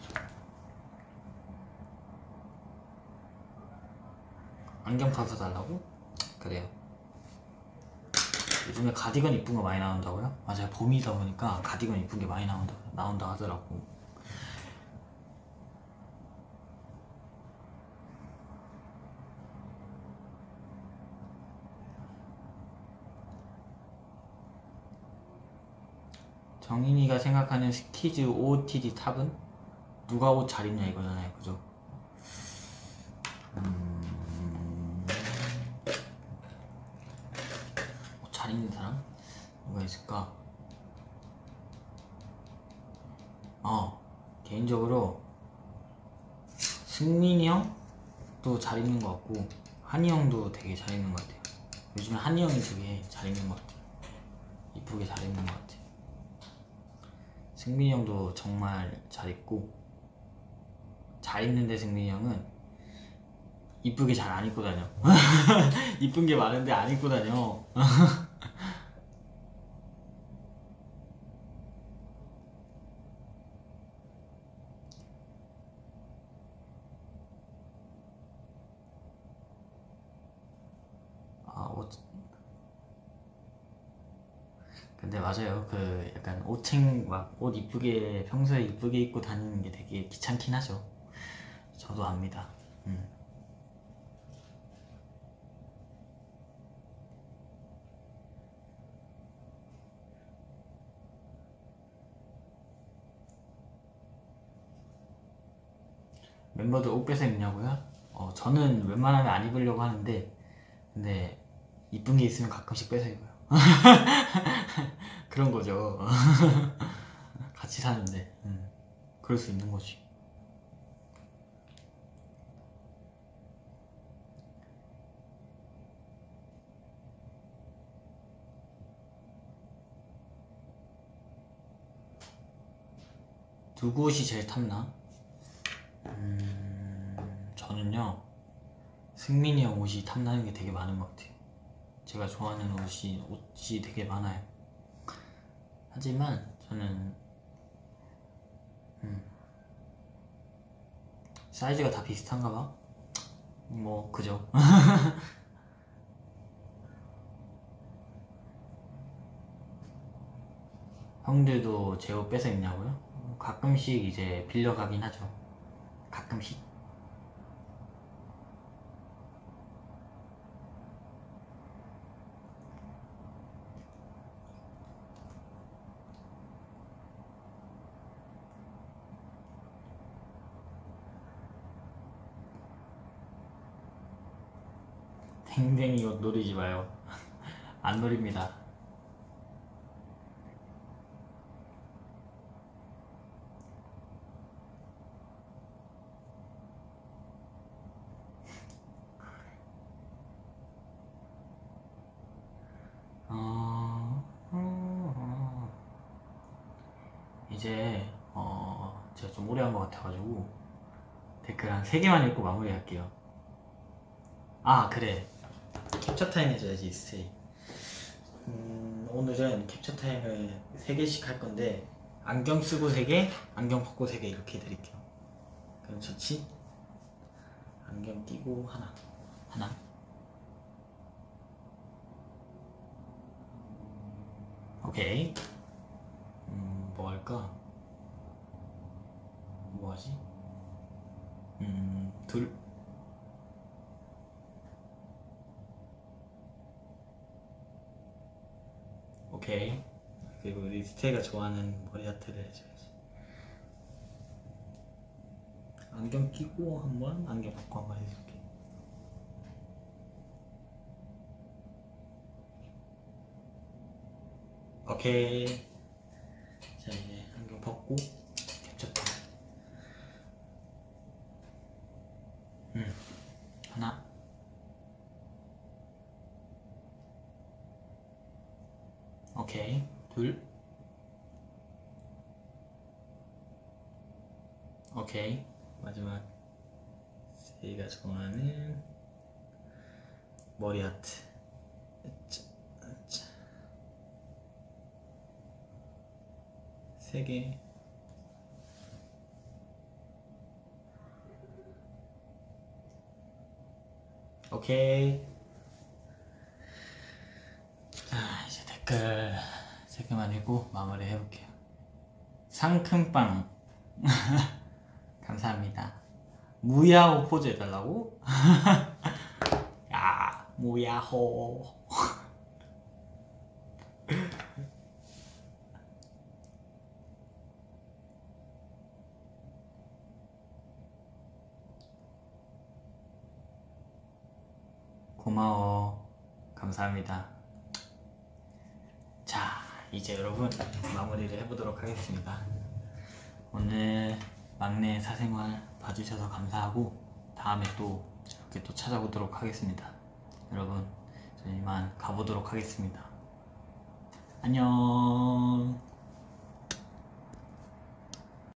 안경 파서 달라고? 그래요. 요즘에 가디건 이쁜 거 많이 나온다고요? 맞아요. 봄이다 보니까 가디건 이쁜 게 많이 나온다 나온다 하더라고. 정인이가 생각하는 스키즈 오오티디 탑은? 누가 옷 잘 입냐 이거잖아요. 그죠? 음... 옷 잘 입는 사람? 누가 있을까? 어 개인적으로 승민이 형도 잘 입는 것 같고 한이 형도 되게 잘 입는 것 같아요. 요즘에 한이 형이 되게 잘 입는 것 같아요. 이쁘게 잘 입는 것 같아요. 승민이 형도 정말 잘 입고 잘 입는데 승민이 형은 이쁘게 잘 안 입고 다녀. 이쁜 게 많은데 안 입고 다녀. 아, 옷. 근데 맞아요. 그 약간 옷챙 막 옷 이쁘게 평소에 이쁘게 입고 다니는 게 되게 귀찮긴 하죠. 저도 압니다. 음. 멤버들 옷 빼서 입냐고요? 어, 저는 웬만하면 안 입으려고 하는데 근데 이쁜 게 있으면 가끔씩 빼서 입어요. 그런 거죠. 같이 사는데 음, 그럴 수 있는 거지. 누구 옷이 제일 탐나? 음, 저는요 승민이 형 옷이 탐나는 게 되게 많은 것 같아요. 제가 좋아하는 옷이 옷이 되게 많아요. 하지만 저는 음, 사이즈가 다 비슷한가 봐. 뭐 그죠. 형들도 제 옷 뺏어 입냐고요? 가끔씩 이제 빌려가긴 하죠. 가끔씩. 댕댕이 옷 노리지 마요. 안 노립니다. 어... 어, 어. 이제 어... 제가 좀 오래 한 것 같아가지고 댓글 한 세 개만 읽고 마무리할게요. 아 그래, 캡처 타임 해줘야지. 스테이. 음, 오늘은 캡처 타임을 세 개씩 할 건데 안경 쓰고 세 개, 안경 벗고 세 개 이렇게 해드릴게요. 그럼 좋지? 안경 끼고 하나, 하나. 오케이. 음, 뭐 할까? 뭐 하지? 음, 둘. 오케이. 그리고 우리 스테이가 좋아하는 머리 하트를 해줘야지. 안경 끼고 한번, 안경 벗고 한번 해줄게. 오케이. 자, 이제 안경 벗고 캡처. 음, 하나. 오케이. 둘. 오케이. 마지막 세이가 좋아하는 머리 하트. 으짜, 으짜. 세 개. 오케이. 자, 이제 댓글 세 개만 읽고 마무리 해볼게요. 상큼빵 감사합니다. 무야호 포즈 해달라고? 야, 무야호. 고마워. 감사합니다. 자, 이제 여러분 마무리를 해보도록 하겠습니다. 오늘 막내 사생활 봐주셔서 감사하고 다음에 또 이렇게 또 찾아보도록 하겠습니다. 여러분 저희 이만 가보도록 하겠습니다. 안녕.